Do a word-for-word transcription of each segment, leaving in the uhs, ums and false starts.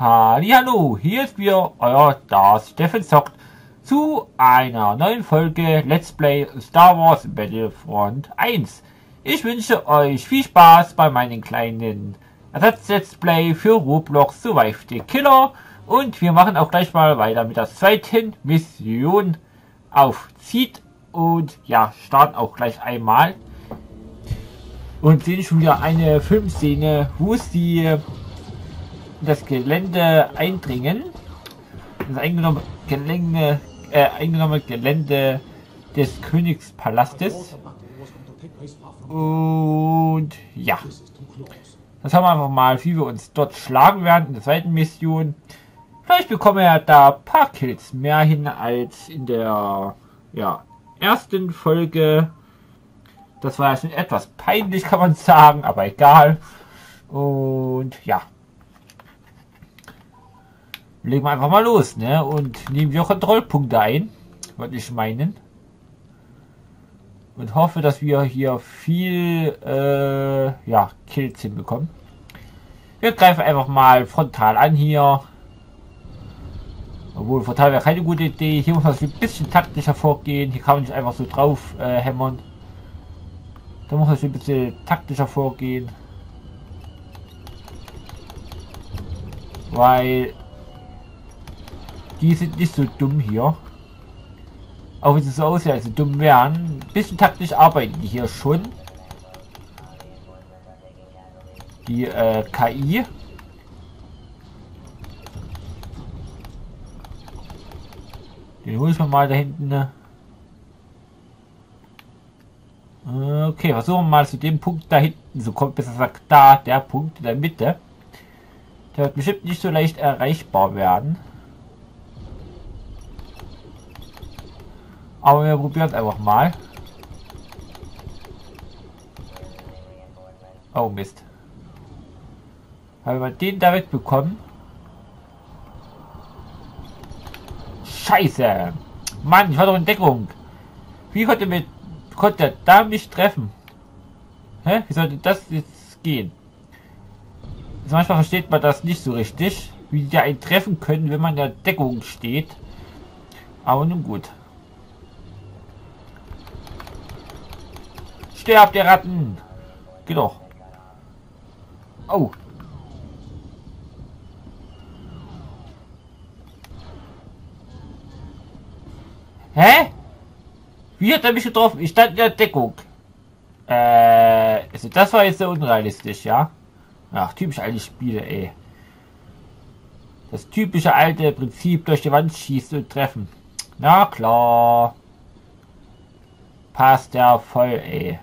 Hallihallo, hier ist wieder euer Das Steffen zockt zu einer neuen Folge Let's Play Star Wars Battlefront eins. Ich wünsche euch viel Spaß bei meinen kleinen Ersatz-Let's Play für Roblox Survive the Killer und wir machen auch gleich mal weiter mit der zweiten Mission auf Zieht und ja, starten auch gleich einmal und sehen schon wieder eine Filmszene, wo sie das Gelände eindringen. Das eingenommene Gelände, äh, eingenommene Gelände des Königspalastes. Und ja, das haben wir einfach mal, wie wir uns dort schlagen werden in der zweiten Mission. Vielleicht bekommen wir da ein paar Kills mehr hin als in der ja, ersten Folge. Das war ja schon etwas peinlich, kann man sagen, aber egal. Und ja, legen wir einfach mal los, ne? Und nehmen wir Kontrollpunkte ein, würde ich meinen. Und hoffe, dass wir hier viel äh, ja, Kills hinbekommen. Wir greifen einfach mal frontal an hier. Obwohl frontal wäre keine gute Idee. Hier muss man ein bisschen taktischer vorgehen. Hier kann man nicht einfach so drauf äh, hämmern. Da muss man ein bisschen taktischer vorgehen. Weil die sind nicht so dumm hier. Auch wenn sie so aussehen, als sie dumm wären. Ein bisschen taktisch arbeiten die hier schon. Die äh, K I. Den hole ich mal da hinten. Okay, versuchen wir mal zu dem Punkt da hinten. So kommt besser gesagt da, der Punkt in der Mitte. Der wird bestimmt nicht so leicht erreichbar werden. Aber wir probieren es einfach mal. Oh Mist. Weil wir den da wegbekommen. Scheiße. Mann, ich war doch in Deckung. Wie konnte, mit, konnte er da mich treffen? Hä? Wie sollte das jetzt gehen? Also manchmal versteht man das nicht so richtig. Wie die einen treffen können, wenn man in der Deckung steht. Aber nun gut. Sterbt, der Ratten! Geh doch. Oh. Hä? Wie hat er mich getroffen? Ich stand in der Deckung. Äh, also das war jetzt sehr unrealistisch, ja? Ach, typisch alte Spiele, ey. Das typische alte Prinzip, durch die Wand schießen und treffen. Na klar. Passt ja voll, ey.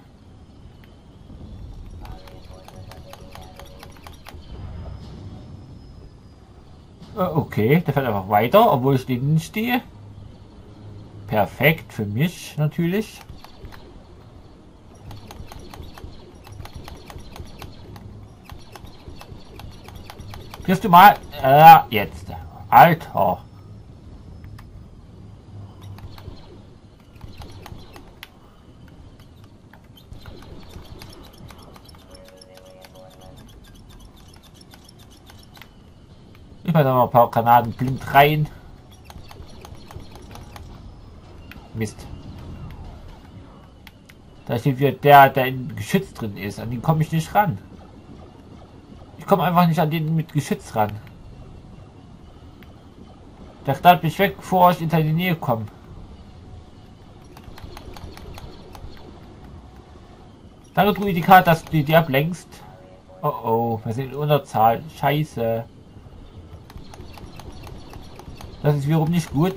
Okay, der fährt einfach weiter, obwohl ich neben stehe. Perfekt für mich natürlich. Kriegst du mal? Äh, jetzt. Alter. Ich mache noch ein paar Granaten blind rein. Mist. Da steht wieder der, der im Geschütz drin ist. An den komme ich nicht ran. Ich komme einfach nicht an den mit Geschütz ran. Der knallt mich weg, bevor ich in seine Nähe komme. Danke, Druidikat, dass du die ablenkst. Oh oh, wir sind in Unterzahl. Scheiße. Das ist wiederum nicht gut.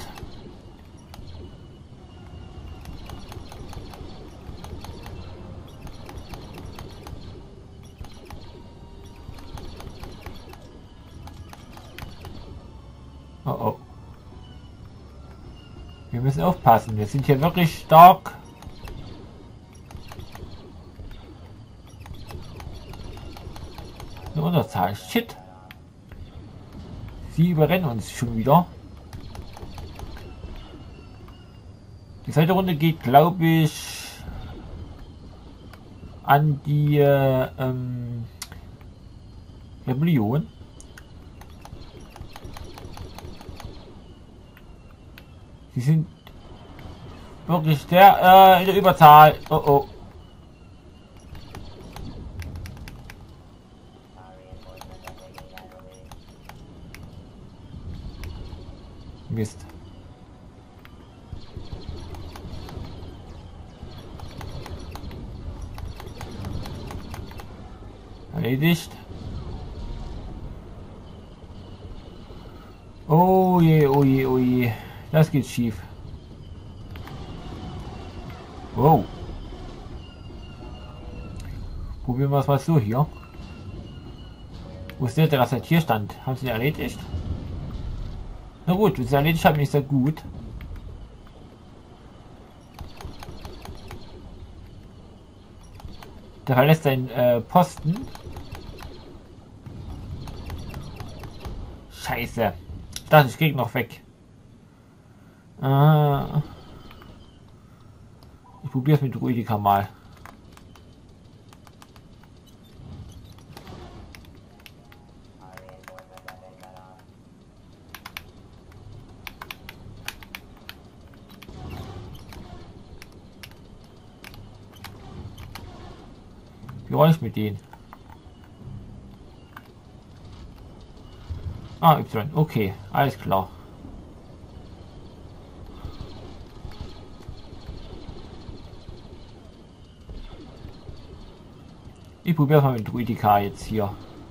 Oh oh. Wir müssen aufpassen. Wir sind hier wirklich stark. Eine Unterzahl. Shit. Sie überrennen uns schon wieder. Die zweite Runde geht, glaube ich, an die äh, ähm, Rebellion. Sie sind wirklich sehr äh, in der Überzahl. Oh oh. Mist. Erledigt. Oh je, oh je, oh je. Das geht schief. Wow. Probieren wir es mal so hier. Wo ist der, der das hier stand? Haben sie erledigt? Na gut, wenn sie erledigt haben, ist ja gut. Der verlässt seinen äh, Posten. Scheiße. Ich dachte, ich krieg noch weg. Äh, ich probiere es mit Ruidica mal. Wie roll ich mit denen? Ah, Y. Okay, alles klar. Ich probiere mal mit Ruidica jetzt hier.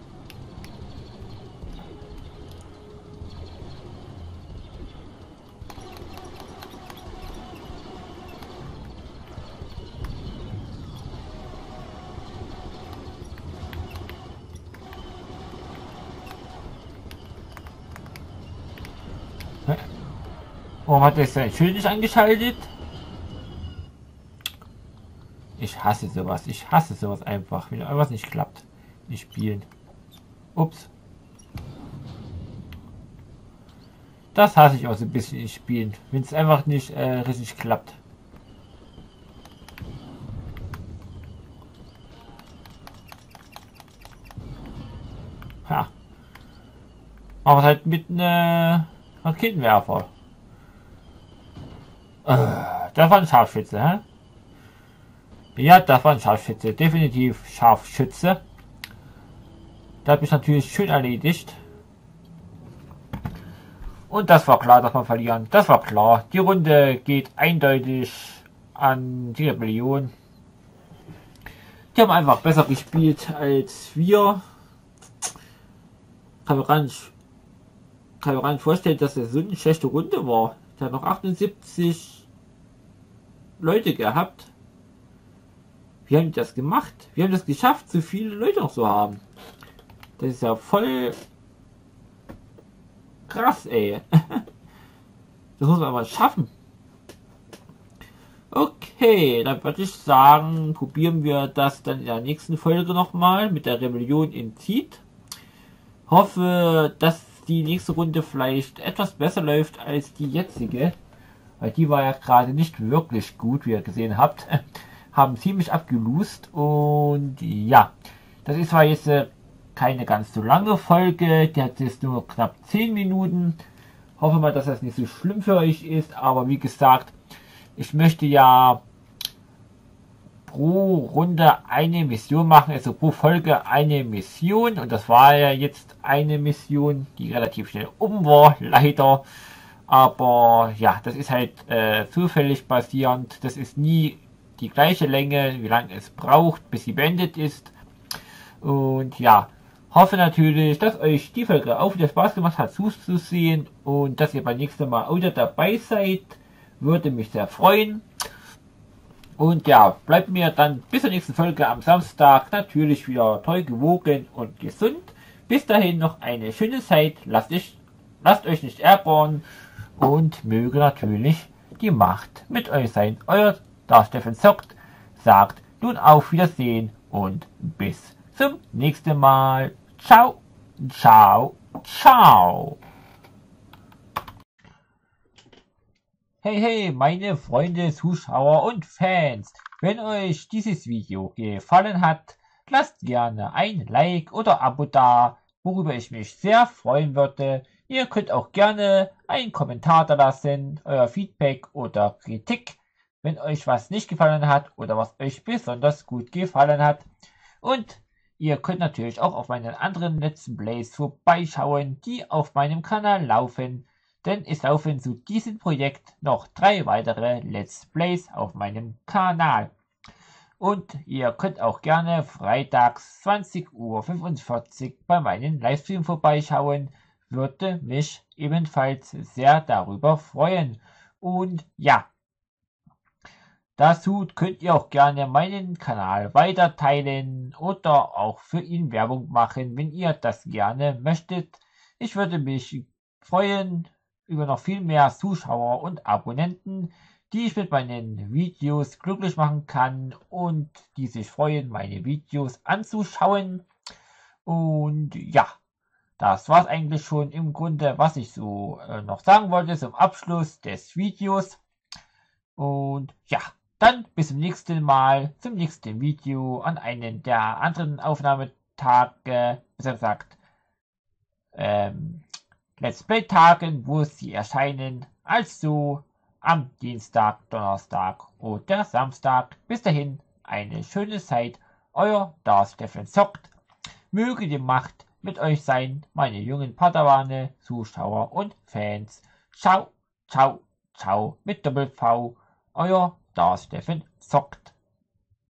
Warum hat er sein Schild nicht angeschaltet? Ich hasse sowas. Ich hasse sowas einfach. Wenn irgendwas nicht klappt. Nicht spielen. Ups. Das hasse ich auch so ein bisschen in Spielen. Wenn es einfach nicht äh, richtig klappt. Ha. Aber halt mit einem Raketenwerfer. Äh, das war ein Scharfschütze, hä? Ja, das war ein Scharfschütze. Definitiv Scharfschütze. Da habe ich natürlich schön erledigt. Und das war klar, dass wir verlieren. Das war klar. Die Runde geht eindeutig an die Rebellion. Die haben einfach besser gespielt als wir. Kann mir gar nicht, kann mir gar nicht vorstellen, dass das so eine schlechte Runde war. Der hat noch achtundsiebzig Leute gehabt. Wie haben die das gemacht? Wir haben das geschafft, so viele Leute noch zu haben. Das ist ja voll krass, ey. Das muss man aber schaffen. Okay, dann würde ich sagen, probieren wir das dann in der nächsten Folge nochmal mit der Rebellion in Zid. Hoffe, dass die nächste Runde vielleicht etwas besser läuft als die jetzige. Weil die war ja gerade nicht wirklich gut, wie ihr gesehen habt. Haben ziemlich abgelust. Und ja, das ist zwar jetzt äh, keine ganz so lange Folge. Die hat jetzt nur knapp zehn Minuten. Hoffe mal, dass das nicht so schlimm für euch ist. Aber wie gesagt, ich möchte ja pro Runde eine Mission machen, also pro Folge eine Mission, und das war ja jetzt eine Mission, die relativ schnell um war, leider, aber ja, das ist halt äh, zufällig basierend, das ist nie die gleiche Länge, wie lange es braucht, bis sie beendet ist, und ja, hoffe natürlich, dass euch die Folge auch wieder Spaß gemacht hat zuzusehen und dass ihr beim nächsten Mal auch wieder dabei seid, würde mich sehr freuen. Und ja, bleibt mir dann bis zur nächsten Folge am Samstag natürlich wieder treu gewogen und gesund. Bis dahin noch eine schöne Zeit. Lasst, ich, lasst euch nicht ärgern und möge natürlich die Macht mit euch sein. Euer Darth Steffen Zockt sagt nun auf Wiedersehen und bis zum nächsten Mal. Ciao, ciao, ciao. Hey, hey, meine Freunde, Zuschauer und Fans, wenn euch dieses Video gefallen hat, lasst gerne ein Like oder Abo da, worüber ich mich sehr freuen würde. Ihr könnt auch gerne einen Kommentar da lassen, euer Feedback oder Kritik, wenn euch was nicht gefallen hat oder was euch besonders gut gefallen hat. Und ihr könnt natürlich auch auf meinen anderen Let's Plays vorbeischauen, die auf meinem Kanal laufen, denn es laufen zu diesem Projekt noch drei weitere Let's Plays auf meinem Kanal. Und ihr könnt auch gerne freitags zwanzig Uhr fünfundvierzig bei meinem Livestream vorbeischauen. Würde mich ebenfalls sehr darüber freuen. Und ja, dazu könnt ihr auch gerne meinen Kanal weiter teilen oder auch für ihn Werbung machen, wenn ihr das gerne möchtet. Ich würde mich freuen über noch viel mehr Zuschauer und Abonnenten, die ich mit meinen Videos glücklich machen kann und die sich freuen, meine Videos anzuschauen. Und ja, das war's eigentlich schon im Grunde, was ich so äh, noch sagen wollte zum Abschluss des Videos. Und ja, dann bis zum nächsten Mal, zum nächsten Video an einen der anderen Aufnahmetage, besser gesagt, ähm, Let's Play Tagen, wo sie erscheinen, also am Dienstag, Donnerstag oder Samstag. Bis dahin, eine schöne Zeit, euer Darth Steffen zockt. Möge die Macht mit euch sein, meine jungen Padawane, Zuschauer und Fans. Ciao, ciao, ciao mit Doppel-V, euer Darth Steffen zockt.